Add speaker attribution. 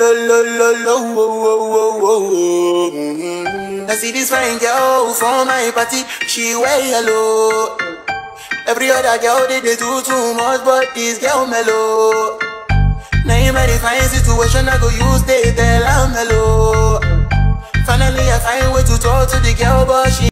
Speaker 1: I see this fine girl for my party, she wear yellow. Every other girl they do too much, but this girl mellow. Now in my fine situation, I go use they tell I'm mellow. Finally I find way to talk to the girl, but she